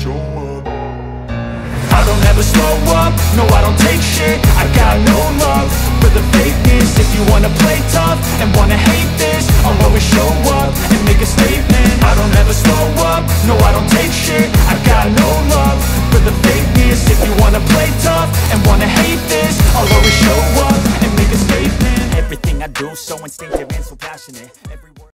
show up. I don't ever slow up, no I don't take shit. I got no love for the fakeness. If you wanna play tough and wanna hate this, I'll always show up and make a statement. I don't ever slow up, no I don't take shit. I got no love for the fakeness. If you wanna play tough and wanna hate this, I'll always show up and make a statement. Everything I do so instinctive and so passionate.